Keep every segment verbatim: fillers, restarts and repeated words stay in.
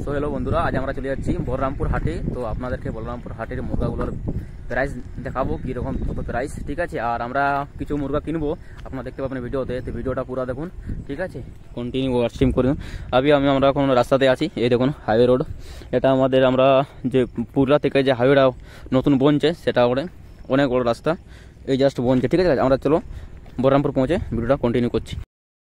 So hello বন্ধুরা, আজ আমরা চলে যাচ্ছি বলরামপুর হাটে। তো আপনাদেরকে বলরামপুর হাটের মুরগাগুলোর প্রাইস দেখাবো, কীরকম কত প্রাইস, ঠিক আছে। আর আমরা কিছু মুরগা কিনবো, আপনারা দেখতে পাবেন ভিডিওতে। তো ভিডিওটা পুরো দেখুন, ঠিক আছে, কন্টিনিউ ওয়াচিং করুন। আবি আমি আমরা এখন রাস্তাতে আছি, এই দেখুন হাইওয়ে রোড। এটা আমাদের আমরা যে পুরুলিয়া থেকে যে হাইওয়েটা নতুন বনছে, সেটা ওরে অনেক বড় রাস্তা, এই জাস্ট বনছে, ঠিক আছে। আমরা চলো বলরামপুর পৌঁছে ভিডিওটা কন্টিনিউ করছি।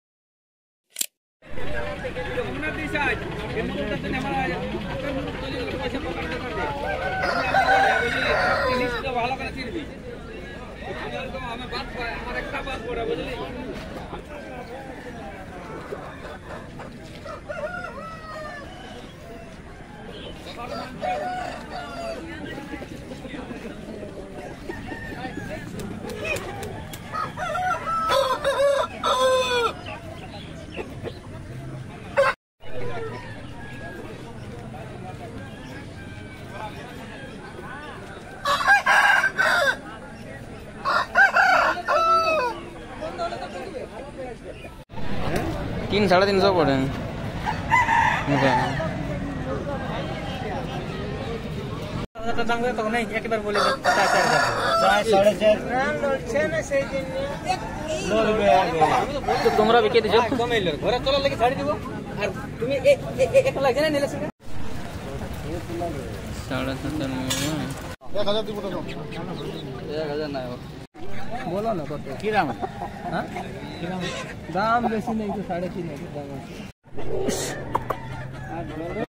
तीन साढ़े तीन सौ पड़े তোমরা বিকে দিছো ঘরে চলার লাগি ছাড়ি দিব। আর তুমি এক লাগছে না নিলে সাড়ে সাত এক হাজার দিব তো এক হাজার না बोलो ना कत की दाम हाँ दाम बेसी नहीं तो साढ़े तीन दाम